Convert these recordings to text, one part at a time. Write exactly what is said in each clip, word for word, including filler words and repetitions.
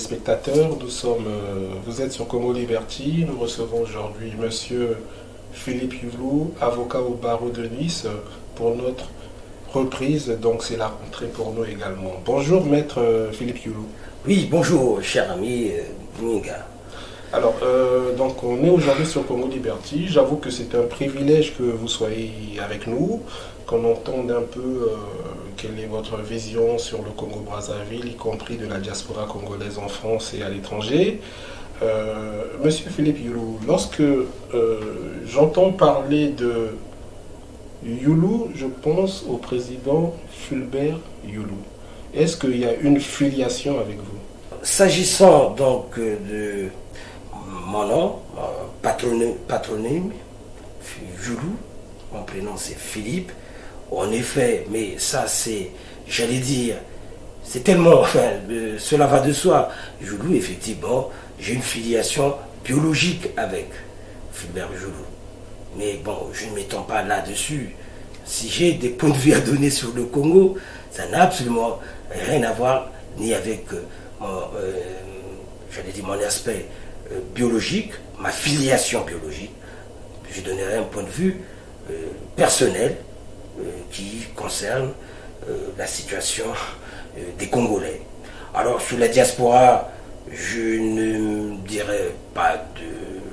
téléspectateurs, nous sommes, euh, vous êtes sur Congo Liberty. Nous recevons aujourd'hui Monsieur Philippe Youlou, avocat au barreau de Nice, pour notre reprise. Donc c'est la rentrée pour nous également. Bonjour Maître euh, Philippe Youlou. Oui, bonjour cher ami euh, Ninga. Alors, euh, donc on est aujourd'hui sur Congo Liberty. J'avoue que c'est un privilège que vous soyez avec nous, qu'on entende un peu euh, quelle est votre vision sur le Congo-Brazzaville, y compris de la diaspora congolaise en France et à l'étranger. Euh, Monsieur Philippe Youlou, lorsque euh, j'entends parler de Youlou, je pense au président Fulbert Youlou. Est-ce qu'il y a une filiation avec vous? S'agissant donc de mon nom, patronyme, patronyme Youlou, mon prénom c'est Philippe. En effet, mais ça c'est, j'allais dire, c'est tellement, enfin, euh, cela va de soi. Youlou, effectivement, j'ai une filiation biologique avec Fulbert Youlou. Mais bon, je ne m'étends pas là-dessus. Si j'ai des points de vue à donner sur le Congo, ça n'a absolument rien à voir ni avec euh, mon, euh, j'allais dire mon aspect euh, biologique, ma filiation biologique. Je donnerai un point de vue euh, personnel euh, qui concerne euh, la situation euh, des Congolais. Alors sur la diaspora, je ne dirais pas de...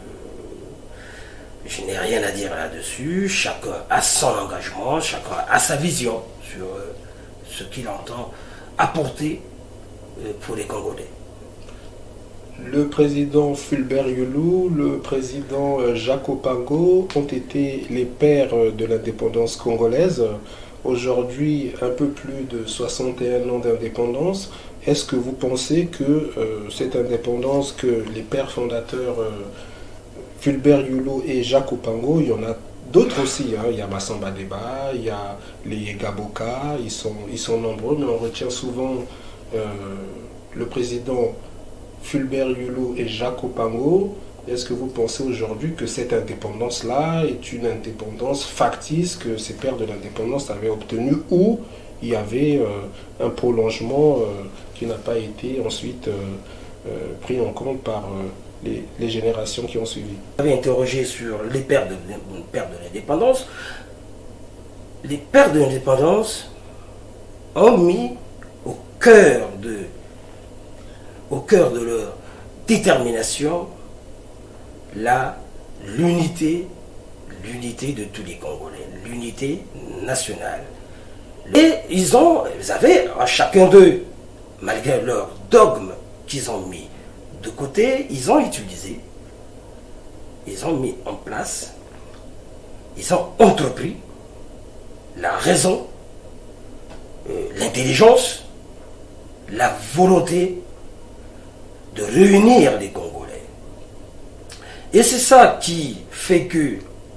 Je n'ai rien à dire là-dessus. Chacun a son engagement, chacun a sa vision sur euh, ce qu'il entend apporter euh, pour les Congolais. Le président Fulbert Youlou, le président Jacques Opango ont été les pères de l'indépendance congolaise. Aujourd'hui, un peu plus de soixante et un ans d'indépendance. Est-ce que vous pensez que euh, cette indépendance que les pères fondateurs euh, Fulbert Youlou et Jacques Opango, il y en a d'autres aussi, hein. Il y a Massamba Deba, il y a les Gaboka, ils sont, ils sont nombreux, mais on retient souvent euh, le président Fulbert Youlou et Jacques Opango. Est-ce que vous pensez aujourd'hui que cette indépendance-là est une indépendance factice que ces pères de l'indépendance avaient obtenue, ou il y avait euh, un prolongement euh, qui n'a pas été ensuite euh, euh, pris en compte par euh, les, les générations qui ont suivi? Vous avez interrogé sur les pères de, pères de l'indépendance. Les pères de l'indépendance ont mis au cœur de au cœur de leur détermination la l'unité, l'unité de tous les Congolais, l'unité nationale. Et ils ont, ils avaient, à chacun d'eux, malgré leur dogme qu'ils ont mis de côté, ils ont utilisé, ils ont mis en place, ils ont entrepris la raison, euh, l'intelligence, la volonté de réunir les Congolais. Et c'est ça qui fait que,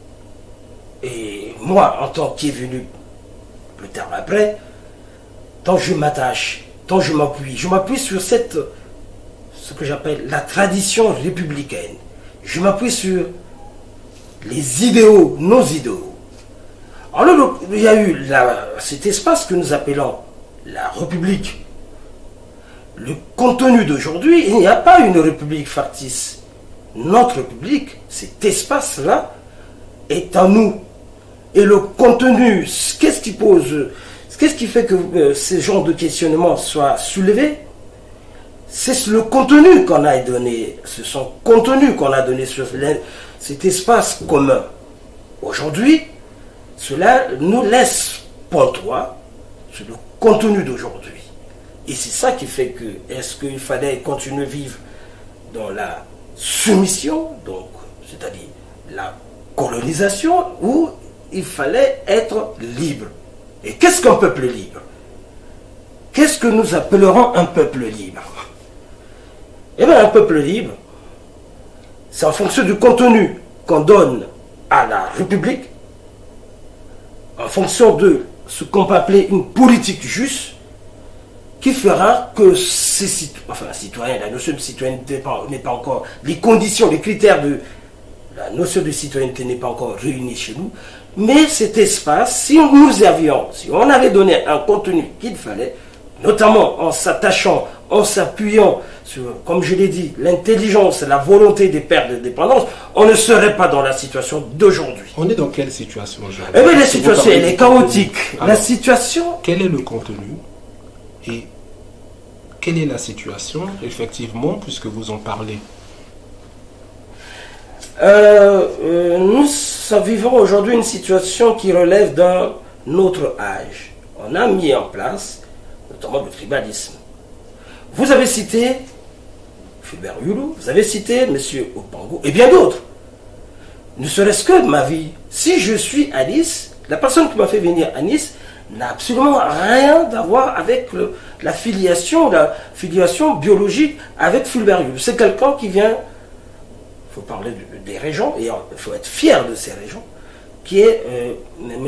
et moi, en tant qu'est venu plus tard après, tant je m'attache, tant je m'appuie, je m'appuie sur cette, ce que j'appelle la tradition républicaine. Je m'appuie sur les idéaux, nos idéaux. Alors, il y a eu la, cet espace que nous appelons la République. Le contenu d'aujourd'hui, il n'y a pas une république factice. Notre république, cet espace-là, est à nous. Et le contenu, qu'est-ce qui pose, qu'est-ce qui fait que euh, ce genre de questionnement soit soulevé? C'est le contenu qu'on a donné, c'est son contenu qu'on a donné sur cet espace commun. Aujourd'hui, cela nous laisse pantois sur le contenu d'aujourd'hui. Et c'est ça qui fait que, est-ce qu'il fallait continuer à vivre dans la soumission, donc, c'est-à-dire la colonisation, ou il fallait être libre? Et qu'est-ce qu'un peuple libre? Qu'est-ce que nous appellerons un peuple libre? Eh bien, un peuple libre, c'est en fonction du contenu qu'on donne à la République, en fonction de ce qu'on peut appeler une politique juste, qui fera que ces citoyens, enfin citoyens, la notion de citoyenneté n'est pas encore, les conditions, les critères de la notion de citoyenneté n'est pas encore réunie chez nous, mais cet espace, si nous avions, si on avait donné un contenu qu'il fallait, notamment en s'attachant en s'appuyant sur, comme je l'ai dit, l'intelligence et la volonté des pères de l'indépendance, on ne serait pas dans la situation d'aujourd'hui. On est dans quelle situation aujourd'hui? Eh bien, la situation, elle est chaotique. Alors, la situation... Quel est le contenu et quelle est la situation, effectivement, puisque vous en parlez? euh, euh, Nous vivons aujourd'hui une situation qui relève d'un autre âge. On a mis en place, notamment le tribalisme. Vous avez cité Fulbert Yulu, vous avez cité M. Opango et bien d'autres. Ne serait-ce que ma vie. Si je suis à Nice, la personne qui m'a fait venir à Nice n'a absolument rien à voir avec le, la filiation, la filiation biologique avec Fulbert Yulu. C'est quelqu'un qui vient, il faut parler de, des régions, et il faut être fier de ces régions, qui est euh, M.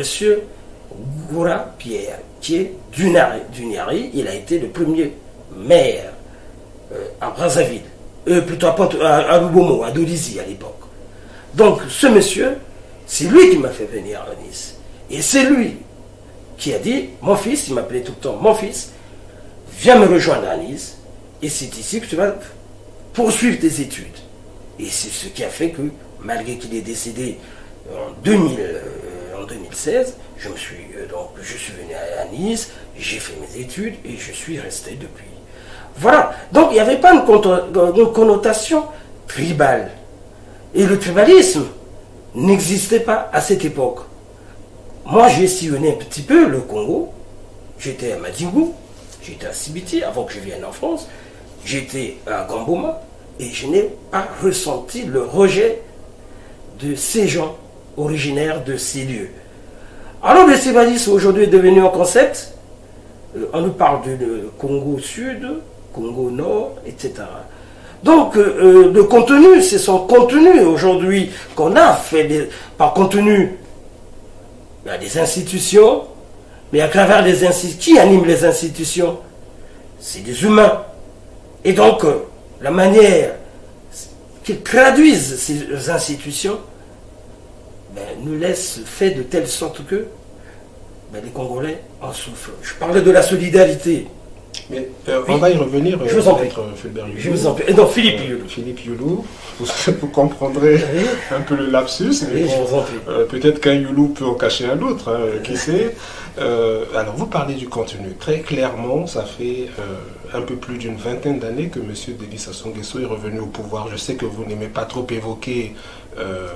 Goura Pierre, qui est d'Uniari. Il a été le premier maire euh, à Brazzaville, euh, plutôt à, à, à Lubomo, à Dolisie à l'époque. Donc ce monsieur, c'est lui qui m'a fait venir à Nice. Et c'est lui qui a dit, mon fils, il m'appelait tout le temps, mon fils, viens me rejoindre à Nice, et c'est ici que tu vas poursuivre tes études. Et c'est ce qui a fait que, malgré qu'il est décédé en, deux mille, euh, en deux mille seize, je, me suis, euh, donc, je suis venu à, à Nice, j'ai fait mes études, et je suis resté depuis. Voilà. Donc il n'y avait pas une, une connotation tribale. Et le tribalisme n'existait pas à cette époque. Moi, j'ai sillonné un petit peu le Congo. J'étais à Madingu, j'étais à Sibiti avant que je vienne en France. J'étais à Gamboma et je n'ai pas ressenti le rejet de ces gens originaires de ces lieux. Alors le tribalisme aujourd'hui est devenu un concept. On nous parle de Congo Sud, Congo Nord, et cetera. Donc, euh, le contenu, c'est son contenu aujourd'hui qu'on a fait des, par contenu. Il y a des institutions, mais à travers les institutions, qui anime les institutions? C'est des humains. Et donc, euh, la manière qu'ils traduisent ces institutions ben, nous laisse fait de telle sorte que ben, les Congolais en souffrent. Je parlais de la solidarité. Mais euh, oui. On va y revenir, je vous en prie. Fulbert Yulu. Je vous en prie. Non, Philippe Yulu. Euh, Philippe Yulu, vous, vous comprendrez oui. un peu le lapsus, mais oui, bon, euh, peut-être qu'un Yulu peut en cacher un autre, hein, qui sait. Euh, alors, vous parlez du contenu. Très clairement, ça fait euh, un peu plus d'une vingtaine d'années que M. Denis Sassou Nguesso est revenu au pouvoir. Je sais que vous n'aimez pas trop évoquer euh,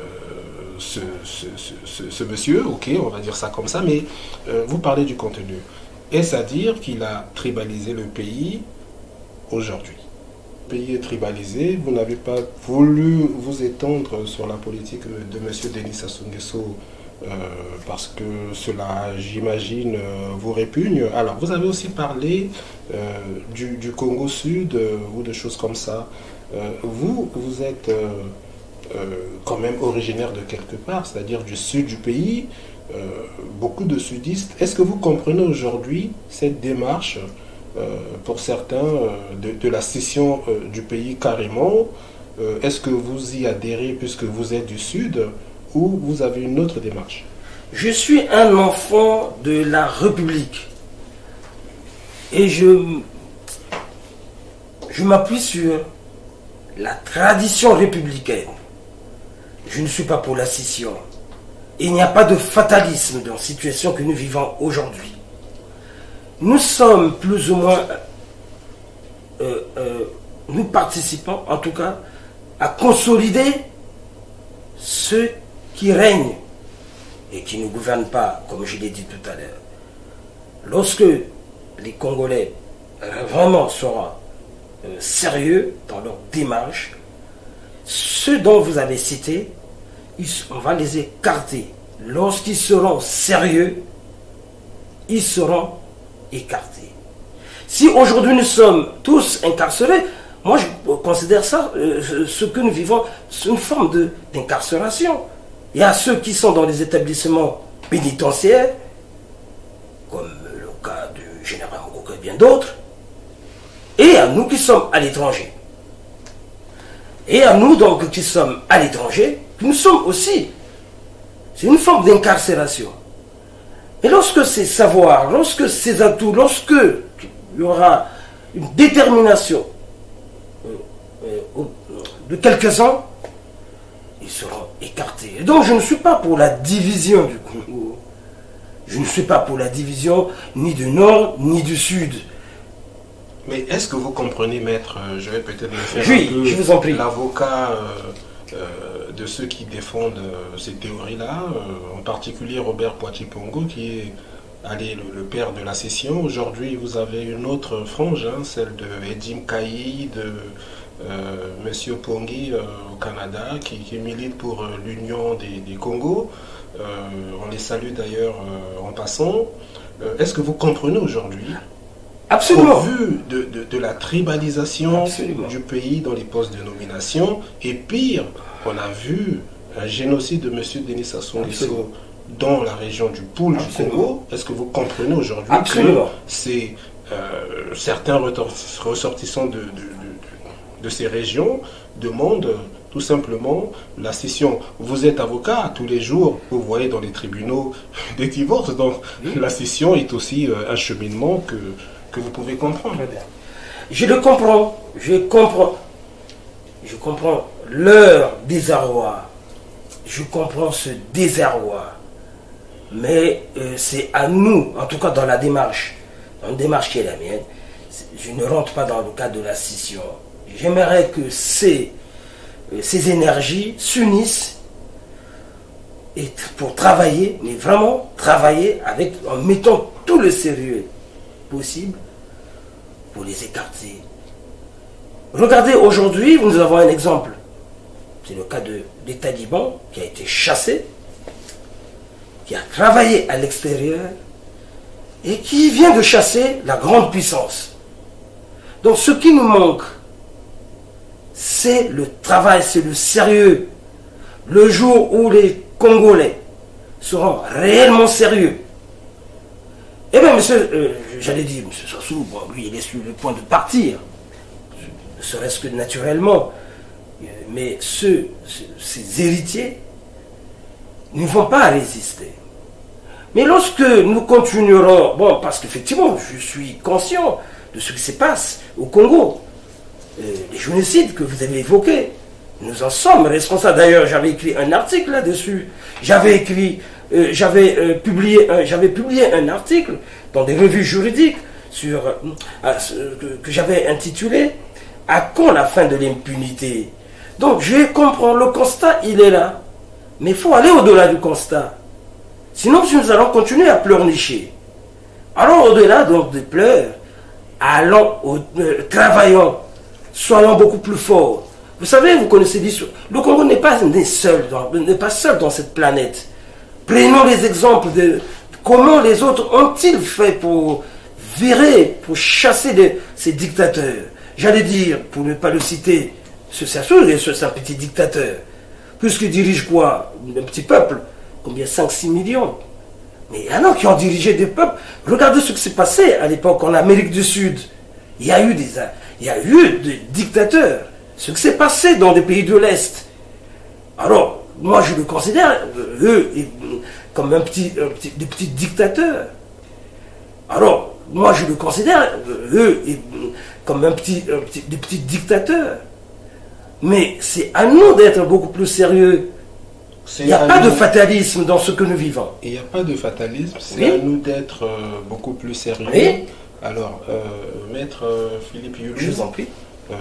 ce, ce, ce, ce, ce monsieur, ok, on va dire ça comme ça, mais euh, vous parlez du contenu. Est-ce à dire qu'il a tribalisé le pays aujourd'hui? Le pays est tribalisé, vous n'avez pas voulu vous étendre sur la politique de M. Denis Sassou Nguesso euh, parce que cela, j'imagine, vous répugne. Alors, vous avez aussi parlé euh, du, du Congo Sud euh, ou de choses comme ça. Euh, vous, vous êtes euh, euh, quand même originaire de quelque part, c'est-à-dire du sud du pays. Euh, beaucoup de sudistes. Est-ce que vous comprenez aujourd'hui cette démarche, euh, pour certains, euh, de, de la scission euh, du pays carrément? euh, Est-ce que vous y adhérez puisque vous êtes du sud ou vous avez une autre démarche? Je suis un enfant de la République et je, je m'appuie sur la tradition républicaine. Je ne suis pas pour la scission. Il n'y a pas de fatalisme dans la situation que nous vivons aujourd'hui. Nous sommes plus ou moins, euh, euh, nous participons en tout cas à consolider ceux qui règnent et qui ne gouvernent pas, comme je l'ai dit tout à l'heure. Lorsque les Congolais vraiment seront euh, sérieux dans leur démarche, ceux dont vous avez cité, on va les écarter. Lorsqu'ils seront sérieux, ils seront écartés. Si aujourd'hui nous sommes tous incarcérés, moi je considère ça, euh, ce que nous vivons, c'est une forme d'incarcération. Il y a ceux qui sont dans les établissements pénitentiaires, comme le cas du général Mokoko et bien d'autres, et à nous qui sommes à l'étranger. Et à nous donc qui sommes à l'étranger, nous sommes aussi, c'est une forme d'incarcération. Et lorsque ces savoirs, lorsque ces atouts, lorsque il y aura une détermination euh, euh, de quelques-uns, ils seront écartés. Et donc je ne suis pas pour la division du Congo. Je ne suis pas pour la division ni du Nord ni du Sud. Mais est-ce que vous comprenez, maître, euh, je vais peut-être me faire oui, un peu je vous en prie. l'avocat euh, euh, de ceux qui défendent euh, ces théories-là, euh, en particulier Robert Poitiers-Pongo, qui est allez, le, le père de la session. Aujourd'hui, vous avez une autre frange, hein, celle de Edim Kayi, de euh, Monsieur Pongi euh, au Canada, qui, qui milite pour euh, l'union des, des Congos. Euh, on les salue d'ailleurs euh, en passant. Euh, Est-ce que vous comprenez aujourd'hui, absolument, au vu de, de, de la tribalisation absolument. du pays dans les postes de nomination, et pire, on a vu un génocide de M. Denis Sassou Nguesso dans la région du Poul du Congo. Est-ce que vous comprenez aujourd'hui que c'est euh, certains ressortissants de, de, de, de ces régions demandent tout simplement la cession? Vous êtes avocat, tous les jours, vous voyez dans les tribunaux des divorces, donc oui. La cession est aussi euh, un cheminement que, que vous pouvez comprendre. Je le comprends, je comprends, je comprends leur désarroi, je comprends ce désarroi, mais euh, c'est à nous, en tout cas dans la démarche, dans une démarche qui est la mienne, je ne rentre pas dans le cadre de la scission. J'aimerais que ces ces énergies s'unissent et pour travailler, mais vraiment travailler avec, en mettant tout le sérieux possible pour les écarter. Regardez, aujourd'hui, nous avons un exemple. C'est le cas de, des talibans qui a été chassé, qui a travaillé à l'extérieur et qui vient de chasser la grande puissance. Donc ce qui nous manque, c'est le travail, c'est le sérieux. Le jour où les Congolais seront réellement sérieux, eh bien, monsieur, euh, j'allais dire, monsieur Sassou, bon, lui, il est sur le point de partir, ne serait-ce que naturellement, mais ceux, ces héritiers ne vont pas résister. Mais lorsque nous continuerons, bon, parce qu'effectivement, je suis conscient de ce qui se passe au Congo, Euh, les génocides que vous avez évoqués, nous en sommes responsables. D'ailleurs, j'avais écrit un article là-dessus. J'avais écrit, euh, j'avais euh, publié, un, j'avais publié un article dans des revues juridiques sur euh, que, que j'avais intitulé « À quand la fin de l'impunité ?» Donc, je comprends, le constat, il est là. Mais il faut aller au-delà du constat. Sinon, nous allons continuer à pleurnicher. Allons au-delà donc des pleurs. Allons, au, euh, travaillons. Soyons beaucoup plus forts. Vous savez, vous connaissez l'histoire. Le Congo n'est pas né seul, n'est pas seul dans cette planète. Prenons les exemples de comment les autres ont-ils fait pour virer, pour chasser les, ces dictateurs. J'allais dire, pour ne pas le citer, ce Sassou, c'est un petit dictateur. Puisqu'il dirige quoi? Un petit peuple. Combien? cinq six millions. Mais il y en a qui ont dirigé des peuples. Regardez ce qui s'est passé à l'époque en Amérique du Sud. Il y a eu des... Il y a eu des dictateurs. Ce qui s'est passé dans des pays de l'Est. Alors, moi je le considère, eux, comme un petit, un petit, des petits dictateurs. Alors, moi je le considère, eux, comme un petit, un petit, des petits dictateurs. Mais c'est à nous d'être beaucoup plus sérieux. Il n'y a pas nous... de fatalisme dans ce que nous vivons. Il n'y a pas de fatalisme, c'est oui. à nous d'être euh, beaucoup plus sérieux. Oui. Alors, euh, maître euh, Philippe Yulu, je vous en prie. Euh,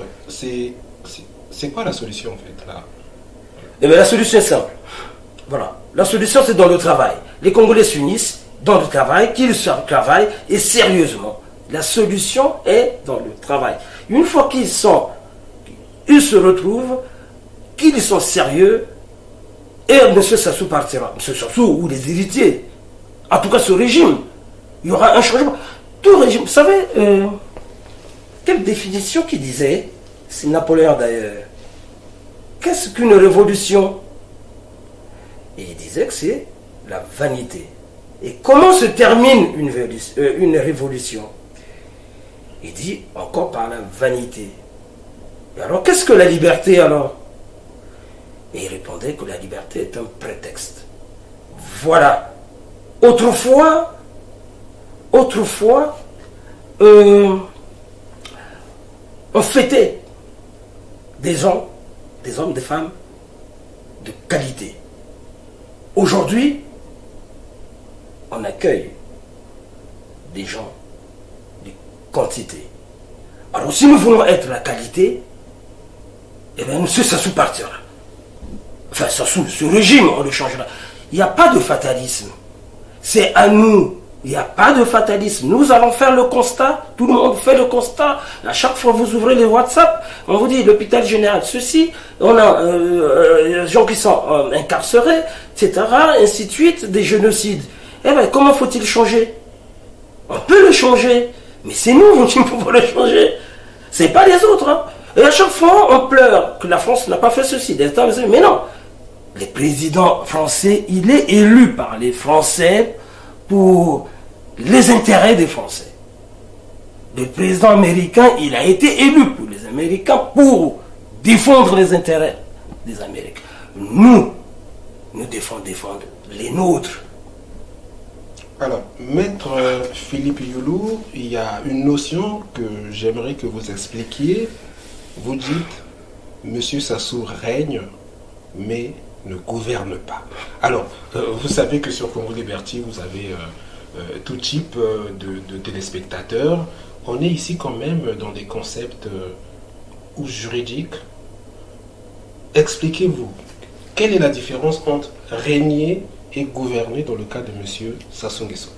c'est quoi la solution en fait là? Eh bien, la solution est simple. Voilà. La solution, c'est dans le travail. Les Congolais s'unissent dans le travail, qu'ils travaillent et sérieusement. La solution est dans le travail. Une fois qu'ils sont, ils se retrouvent, qu'ils sont sérieux, et M. Sassou partira. M. Sassou ou les héritiers. En tout cas, ce régime, il y aura un changement. Tout régime, vous savez, euh, quelle définition qui disait, c'est Napoléon d'ailleurs, qu'est-ce qu'une révolution? Et il disait que c'est la vanité. Et comment se termine une, euh, une révolution? Il dit encore par la vanité. Et alors qu'est-ce que la liberté alors? Et il répondait que la liberté est un prétexte. Voilà. Autrefois, autrefois, euh, ont fêté des gens, des hommes, des femmes de qualité. Aujourd'hui, on accueille des gens de quantité. Alors si nous voulons être la qualité, eh bien, M. Sassou partira. Enfin, Sassou, ce régime, on le changera. Il n'y a pas de fatalisme. C'est à nous. Il n'y a pas de fatalisme. Nous allons faire le constat. Tout le monde fait le constat. À chaque fois que vous ouvrez les WhatsApp, on vous dit l'hôpital général, ceci, on a euh, euh, gens qui sont euh, incarcérés, et cetera, ainsi de suite, des génocides. Eh bien, comment faut-il changer? On peut le changer. Mais c'est nous qui pouvons le changer. C'est pas les autres. Hein. Et à chaque fois, on pleure que la France n'a pas fait ceci. Mais non. Le président français, il est élu par les Français pour les intérêts des Français. Le président américain, il a été élu pour les Américains pour défendre les intérêts des Américains. Nous, nous devons défendre les nôtres. Alors, Maître Philippe Youlou, il y a une notion que j'aimerais que vous expliquiez. Vous dites, Monsieur Sassou règne, mais ne gouverne pas. Alors, euh, vous savez que sur Congo Liberty, vous avez euh, euh, tout type euh, de, de téléspectateurs. On est ici quand même dans des concepts euh, ou juridiques. Expliquez-vous, quelle est la différence entre régner et gouverner dans le cas de M. Sassou Nguesso?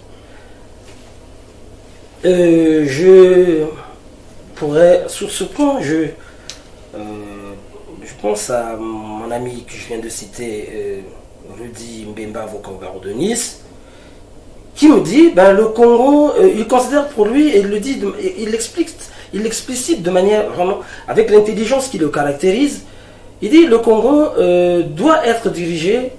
euh, Je pourrais, sur ce point, je... Euh, je pense à mon ami que je viens de citer, euh, Rudy Mbemba, avocat de Nice, qui me dit, ben, le Congo, euh, il considère pour lui, et il le dit, de, il l'explique, il l'explicite de manière vraiment, avec l'intelligence qui le caractérise, il dit, le Congo euh, doit être dirigé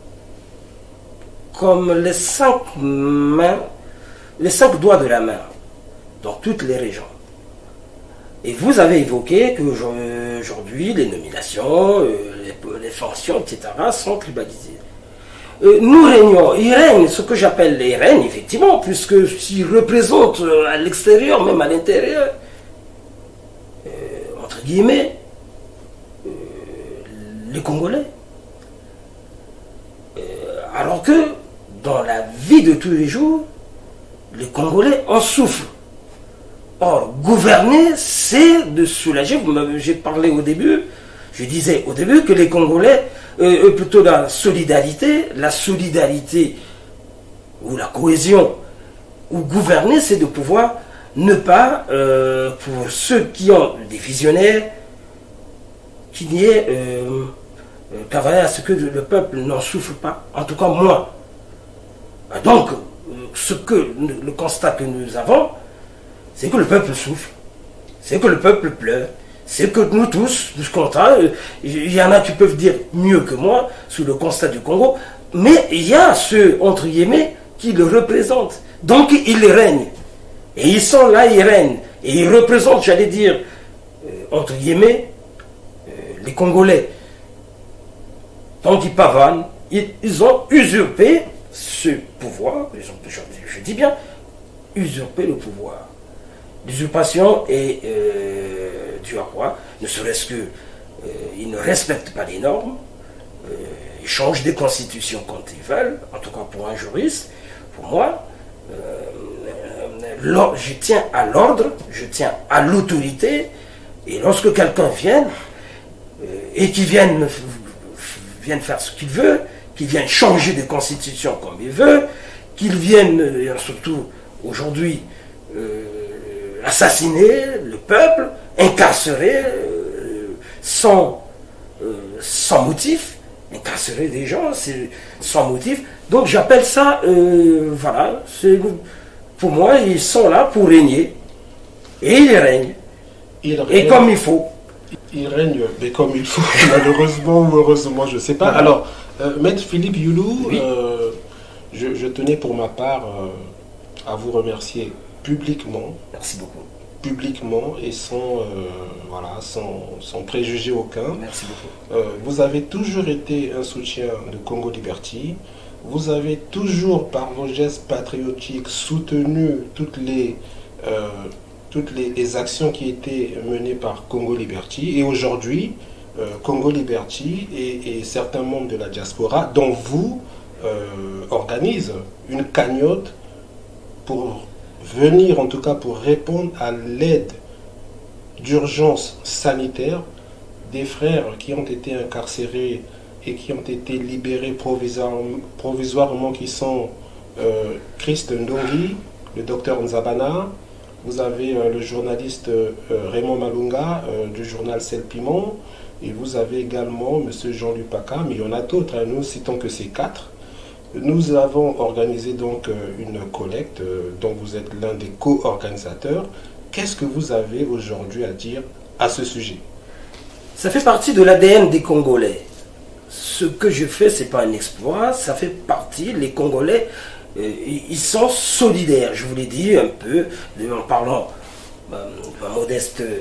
comme les cinq mains, les cinq doigts de la main, dans toutes les régions. Et vous avez évoqué qu'aujourd'hui, les nominations, les, les fonctions, et cetera, sont tribalisées. Euh, nous régnons, ils règnent, ce que j'appelle les règnes, effectivement, puisque s'ils représentent à l'extérieur, même à l'intérieur, euh, entre guillemets, euh, les Congolais. Euh, alors que, dans la vie de tous les jours, les Congolais en souffrent. Or, gouverner, c'est de soulager. J'ai parlé au début, je disais au début que les Congolais, euh, plutôt la solidarité, la solidarité ou la cohésion, ou gouverner, c'est de pouvoir ne pas, euh, pour ceux qui ont des visionnaires, qu'il y ait euh, travailler à ce que le peuple n'en souffre pas, en tout cas moi. Donc, ce que le constat que nous avons, c'est que le peuple souffre, c'est que le peuple pleure, c'est que nous tous, nous comptons, il y en a qui peuvent dire mieux que moi sur le constat du Congo, mais il y a ceux, entre guillemets, qui le représentent. Donc ils règnent. Et ils sont là, ils règnent. Et ils représentent, j'allais dire, euh, entre guillemets, euh, les Congolais. Donc ils pavanent, ils, ils ont usurpé ce pouvoir, ils ont, je, je dis bien, usurpé le pouvoir. L'usurpation est euh, due à quoi? Ne serait-ce qu'ils euh, ne respectent pas les normes, euh, ils changent des constitutions quand ils veulent, en tout cas pour un juriste, pour moi, euh, je tiens à l'ordre, je tiens à l'autorité, et lorsque quelqu'un vient, euh, et qu'il vienne, vienne faire ce qu'il veut, qu'il vienne changer des constitutions comme il veut, qu'il vienne, euh, surtout aujourd'hui, euh, assassiner le peuple, incarcérer euh, sans, euh, sans motif, incarcérer des gens sans motif. Donc j'appelle ça, euh, voilà, pour moi, ils sont là pour régner. Et ils règnent. Ils règnent. Et comme il faut. Ils règnent, mais comme il faut, malheureusement ou heureusement, je ne sais pas. Alors, euh, Maître Philippe Youlou, oui. euh, je, je tenais pour ma part euh, à vous remercier publiquement. Merci beaucoup. Publiquement et sans, euh, voilà, sans, sans préjugé aucun. Merci beaucoup. Euh, vous avez toujours été un soutien de Congo Liberty. Vous avez toujours, par vos gestes patriotiques, soutenu toutes les, euh, toutes les, les actions qui étaient menées par Congo Liberty. Et aujourd'hui, euh, Congo Liberty et, et certains membres de la diaspora, dont vous, euh, organisent une cagnotte pour venir, en tout cas pour répondre à l'aide d'urgence sanitaire des frères qui ont été incarcérés et qui ont été libérés provisoirement, provisoirement qui sont euh, Christ Ndongi, le docteur Nzabana, vous avez euh, le journaliste euh, Raymond Malunga euh, du journal Sel Piment, et vous avez également M. Jean-Luc Paca, mais il y en a d'autres, hein, nous citons que ces quatre. Nous avons organisé donc euh, une collecte euh, dont vous êtes l'un des co-organisateurs. Qu'est-ce que vous avez aujourd'hui à dire à ce sujet? Ça fait partie de l'A D N des Congolais. Ce que je fais, ce n'est pas un exploit, ça fait partie, les Congolais, euh, ils sont solidaires, je vous l'ai dit un peu, en parlant de euh, ma modeste euh,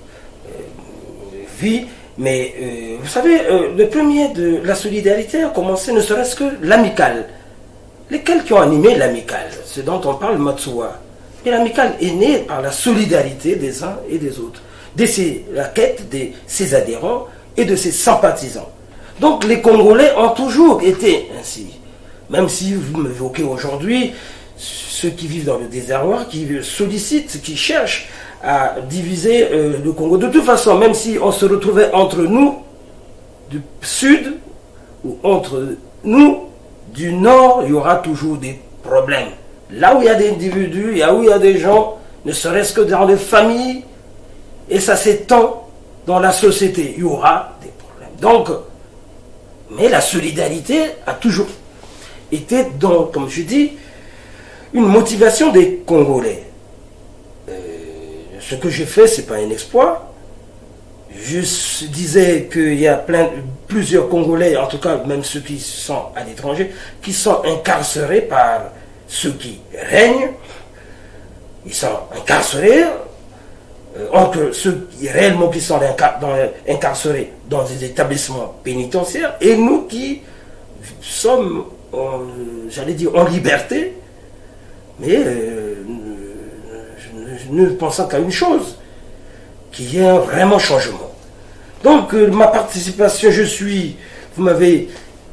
euh, vie, mais euh, vous savez, euh, le premier de la solidarité a commencé ne serait-ce que l'amicale. Lesquels qui ont animé l'amicale, ce dont on parle Matsuwa. Et l'amicale est née par la solidarité des uns et des autres, de ses, la quête de ses adhérents et de ses sympathisants. Donc les Congolais ont toujours été ainsi. Même si vous m'évoquez aujourd'hui ceux qui vivent dans le désarroi, qui sollicitent, qui cherchent à diviser euh, le Congo. De toute façon, même si on se retrouvait entre nous du sud ou entre nous du nord, il y aura toujours des problèmes. Là où il y a des individus, là où il y a des gens, ne serait-ce que dans les familles, et ça s'étend dans la société, il y aura des problèmes. Donc, mais la solidarité a toujours été, dans, comme je dis, une motivation des Congolais. Euh, ce que j'ai fait, ce n'est pas un exploit. Je disais qu'il y a plein, plusieurs Congolais, en tout cas même ceux qui sont à l'étranger, qui sont incarcérés par ceux qui règnent. Ils sont incarcérés euh, entre ceux qui réellement qui sont dans, incarcérés dans des établissements pénitentiaires et nous qui sommes, j'allais dire, en liberté, mais euh, ne, ne pensant qu'à une chose, qu'il y ait un vraiment changement. Donc euh, ma participation, je suis, vous m'avez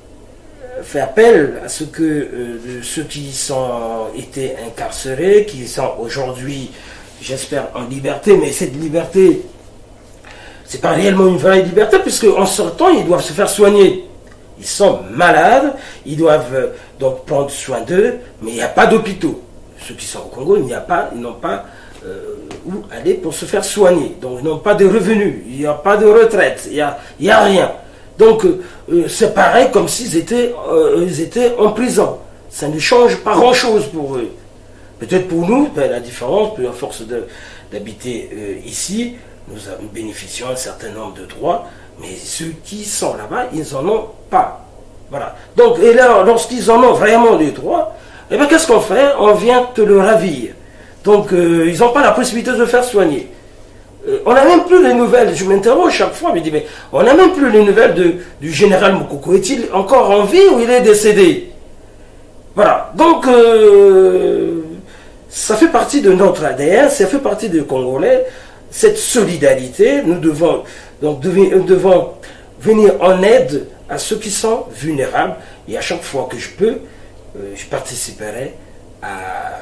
fait appel à ce que euh, ceux qui sont été incarcérés, qui sont aujourd'hui, j'espère, en liberté, mais cette liberté, c'est pas réellement une vraie liberté, puisque en sortant, ils doivent se faire soigner. Ils sont malades, ils doivent euh, donc prendre soin d'eux, mais il n'y a pas d'hôpitaux. Ceux qui sont au Congo, il n'y a pas, ils n'ont pas euh, où aller pour se faire soigner. Donc ils n'ont pas de revenus, il n'y a pas de retraite, il n'y a, il y a rien. Donc euh, c'est pareil comme s'ils étaient, euh, ils étaient en prison. Ça ne change pas grand-chose pour eux. Peut-être pour nous, ben, la différence, à force d'habiter euh, ici, nous, nous bénéficions d'un certain nombre de droits, mais ceux qui sont là-bas, ils n'en ont pas. Voilà. Donc, et là, lorsqu'ils en ont vraiment des droits, eh bien, qu'est-ce qu'on fait? On vient te le ravir. Donc, euh, ils n'ont pas la possibilité de se faire soigner. Euh, on n'a même plus les nouvelles. Je m'interroge chaque fois, je me dis, mais on n'a même plus les nouvelles de, du général Moukoko. Est-il encore en vie ou il est décédé? Voilà. Donc, euh, ça fait partie de notre A D N, ça fait partie des Congolais. Cette solidarité, nous devons, donc, devons, devons venir en aide à ceux qui sont vulnérables. Et à chaque fois que je peux, euh, je participerai à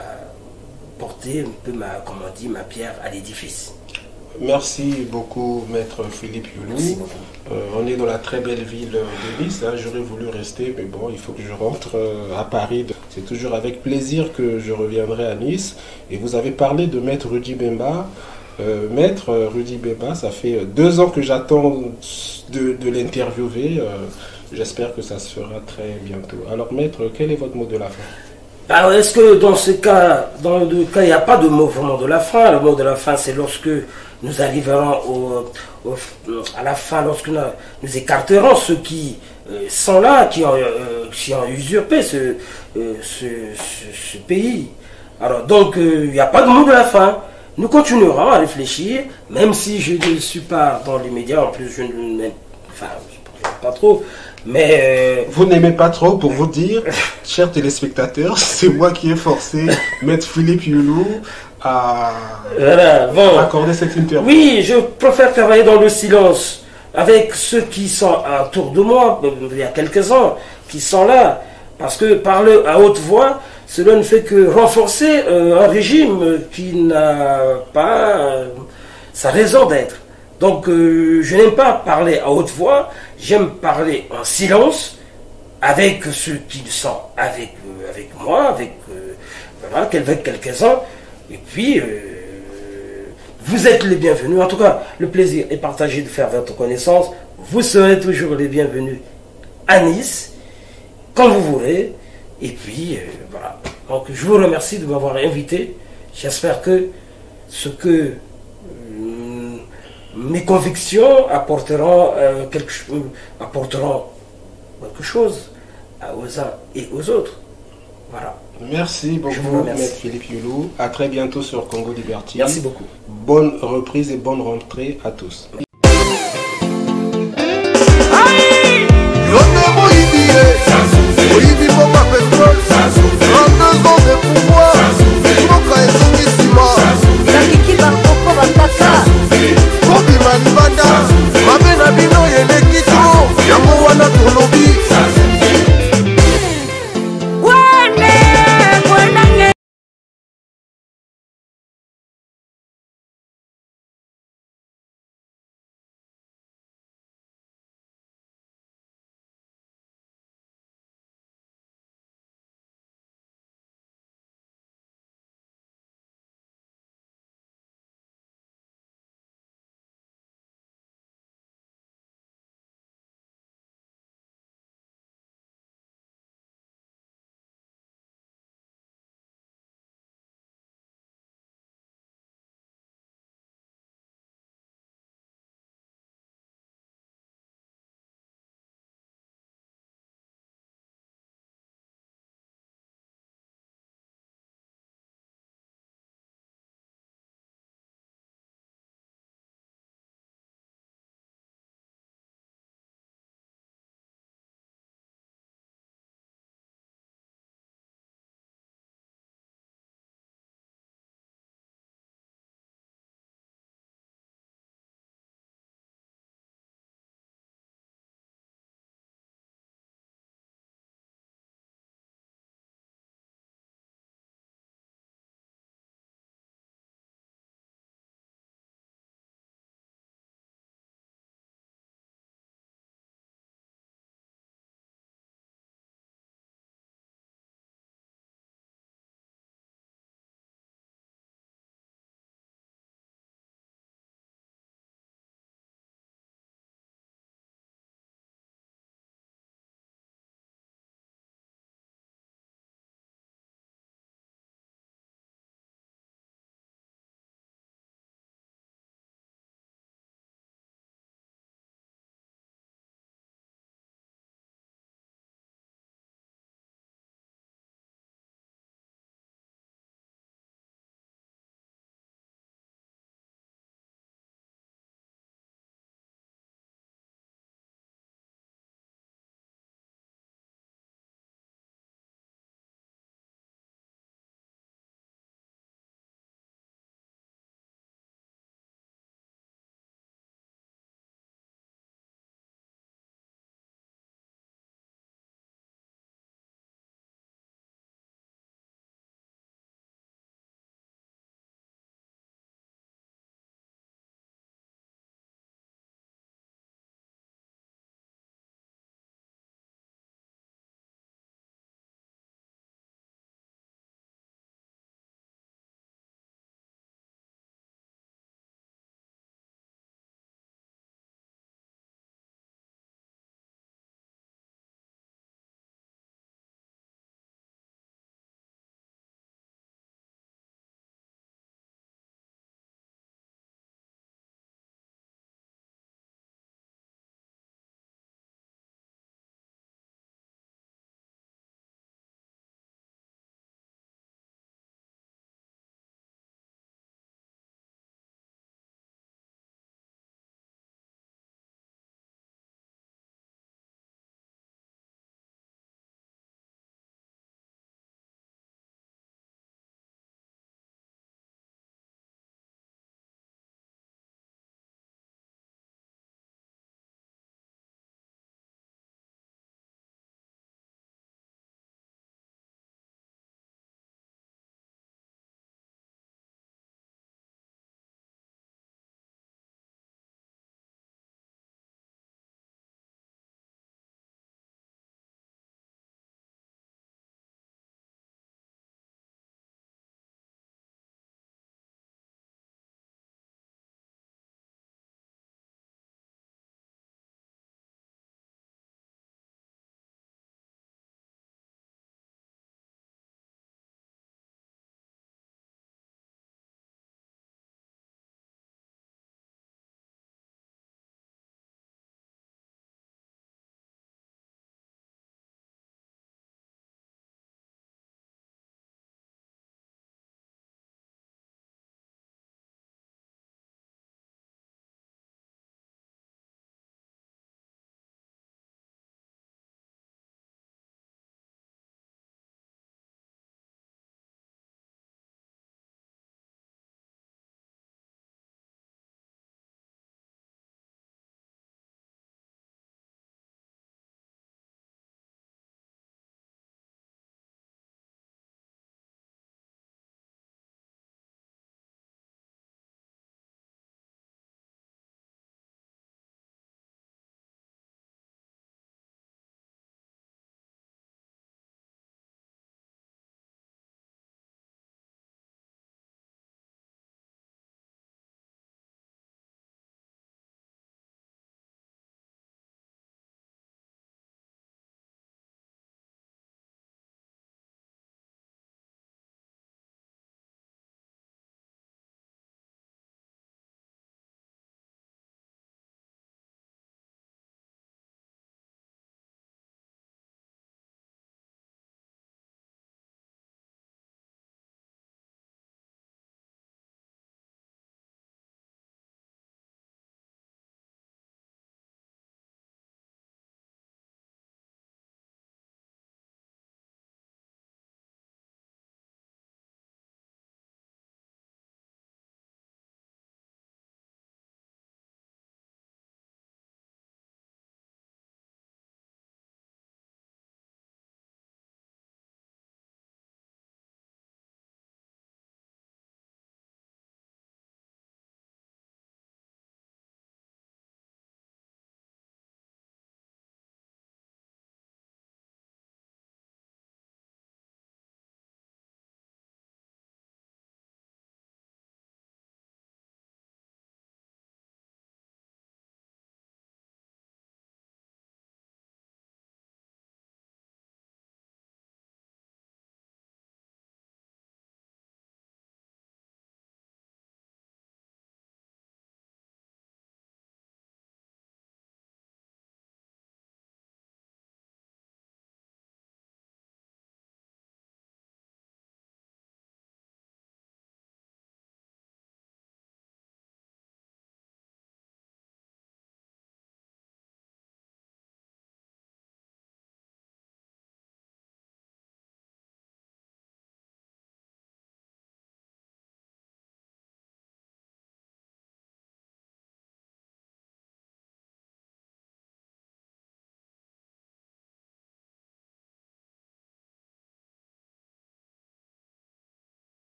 porter un peu ma, comme on dit, ma pierre à l'édifice. Merci beaucoup, maître Philippe Youlou. Euh, on est dans la très belle ville de Nice. Hein. J'aurais voulu rester, mais bon, il faut que je rentre euh, à Paris. C'est toujours avec plaisir que je reviendrai à Nice. Et vous avez parlé de maître Rudy Bemba. Euh, maître Rudy Bemba, ça fait deux ans que j'attends de, de l'interviewer. Euh, J'espère que ça se fera très bientôt. Alors, maître, quel est votre mot de la fin? Alors, est-ce que dans ce cas, dans le cas, il n'y a pas de mot vraiment de la fin? Le mot de la fin, c'est lorsque nous arriverons au, au, à la fin, lorsque nous, nous écarterons ceux qui euh, sont là, qui ont, euh, qui ont usurpé ce, euh, ce, ce, ce pays. Alors, donc, euh, il n'y a pas de mot de la fin. Nous continuerons à réfléchir, même si je ne suis pas dans les médias, en plus, je ne m'aime enfin, pas trop. Mais euh... vous n'aimez pas trop, pour vous dire, chers téléspectateurs, c'est moi qui ai forcé maître Philippe Youlou à Voilà, bon. accorder cette interview. Oui, je préfère travailler dans le silence avec ceux qui sont autour de moi, il y a quelques-uns qui sont là, parce que parler à haute voix, cela ne fait que renforcer euh, un régime qui n'a pas euh, sa raison d'être. Donc euh, je n'aime pas parler à haute voix, j'aime parler en silence avec ceux qui sont avec, euh, avec moi, avec, euh, voilà, avec quelques-uns, et puis euh, vous êtes les bienvenus. En tout cas, le plaisir est partagé de faire votre connaissance. Vous serez toujours les bienvenus à Nice, quand vous voulez. Et puis, euh, voilà. Donc, je vous remercie de m'avoir invité. J'espère que ce que euh, mes convictions apporteront, euh, quelque, euh, apporteront quelque chose aux uns et aux autres. Voilà. Merci beaucoup, Maître Philippe Yulu. À très bientôt sur Congo Liberty. Merci beaucoup. Bonne reprise et bonne rentrée à tous.